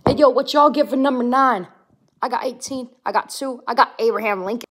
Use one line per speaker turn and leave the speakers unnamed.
Hey, yo, what y'all give for number 9? I got 18. I got 2. I got Abraham Lincoln.